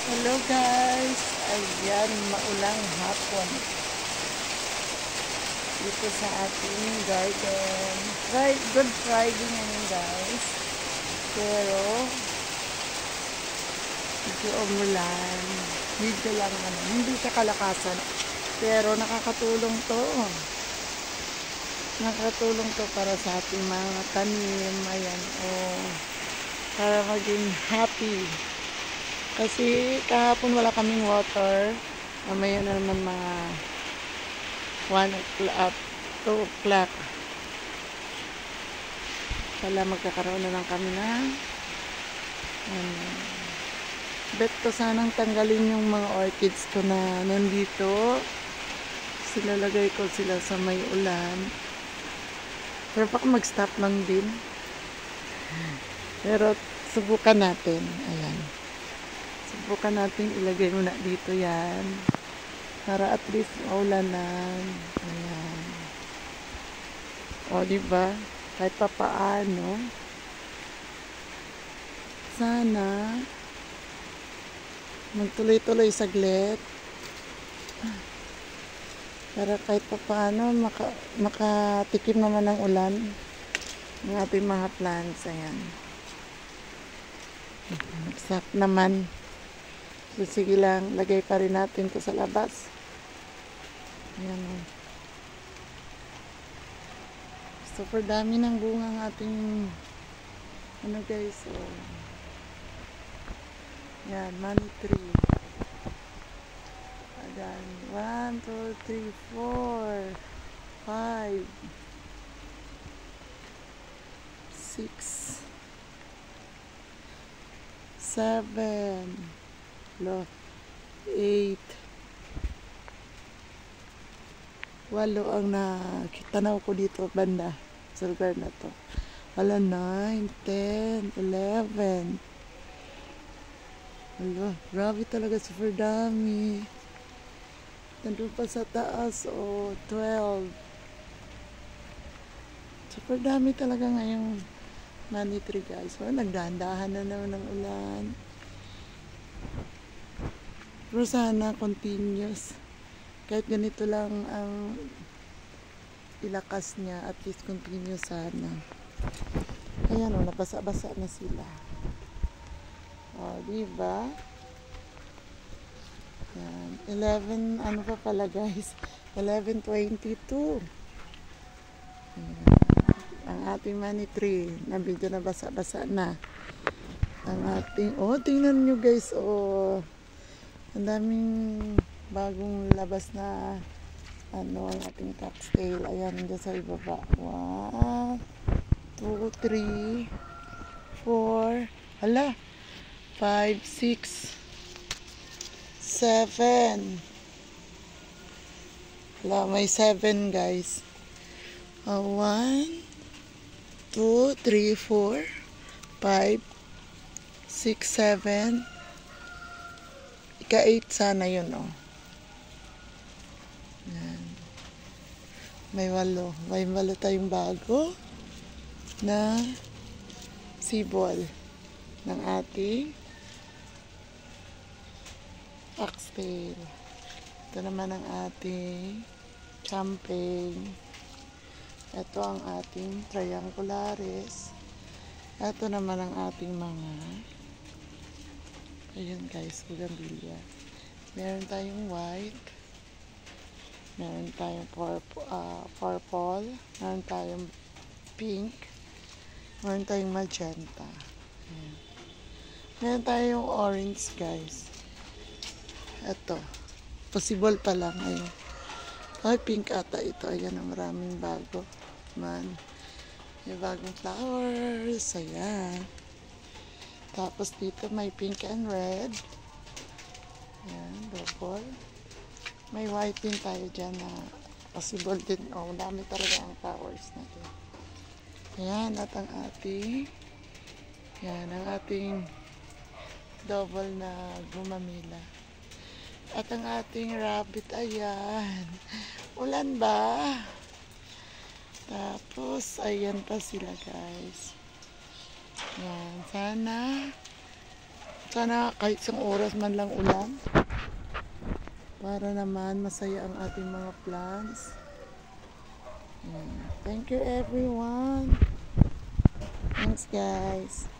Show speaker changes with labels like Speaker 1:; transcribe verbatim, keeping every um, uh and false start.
Speaker 1: Hello guys! Ayan, maulang hapon dito sa ating garden. Try, good Friday ngayon guys. Pero medyo umulan. Medyo lang ano, hindi sa kalakasan. Pero nakakatulong to. Nakakatulong to para sa ating mga tanim. Ayan, oh, para maging happy. Kasi kahapon wala kaming water. Mamaya na naman mga one o'clock, two o'clock. Pala magkakaroon na lang kami na um, bet ko sanang tanggalin yung mga orchids ko na nandito. Silalagay ko sila sa may ulan. Pero baka mag-stop lang din. Pero subukan natin. Ayan. Subukan natin ilagay muna dito yan. Para at least maulanan. Ayan. O, diba? Kahit pa paano. Sana magtuloy-tuloy saglit. Para kahit pa paano maka, makatikim naman ng ulan ng ating mga plants. Ayan. Nagsak naman. So, sige lang, lagay pa rin natin ito sa labas. Ayan o. Super dami ng bunga ng ating ano guys. So, yan, money tree. Ayan, one, two, three, four, five, six, seven, eight, walo ang nakitanaw ko dito banda sa lugar na to. Wala, nine, ten, eleven. Wala, grabe talaga, super dami. Nandun pa sa taas, o oh, twelve. Super dami talaga ngayong money tree guys. Well, nagdahan-dahan na naman ng ulan. Pero sana continuous. Kahit ganito lang ang ilakas niya, at least continuous sana. Ayan o, nabasa-basa na sila. O, diba? Ayan. eleven, ano pa pala guys? eleven twenty-two. Ayan. Ang ating money tree, na medyo nabasa-basa na. Ang ating, oh, tingnan nyo guys, oh. Ang daming bagong labas na ano ang ating cocktail. Ayan, dyan sa ibaba. One, two, three, four, hala, five, six, seven. Hala, may seven guys. Uh, one, two, three, four, five, six, seven. Ika-eight sana yun, oh. Yan. May walo. May walo tayong bago na sibol ng ating oxtail. Ito naman ang ating champagne. Ito ang ating triangularis. Ito naman ang ating mga, ayan guys, bougainvillea. Meron tayong white, meron tayong purple, uh, purple, meron tayong pink, meron tayong magenta. Ayan. Meron tayong orange guys. Ito, possible pa lang. Ayan. Ay, pink ata ito. Ayan, ang maraming bago man. May bagong flowers. Ayan. Tapos dito may pink and red. Ayan, double. May white din tayo dyan na possible din. Oh, dami talaga ang flowers na ito. Ayan, at ang ating, ayan, ang ating double na gumamila. At ang ating rabbit, ayan. Ulan ba? Tapos, ayan pa sila guys. Ayan, sana Sana kahit isang oras man lang ulan. Para naman masaya ang ating mga plants. Thank you everyone. Thanks guys.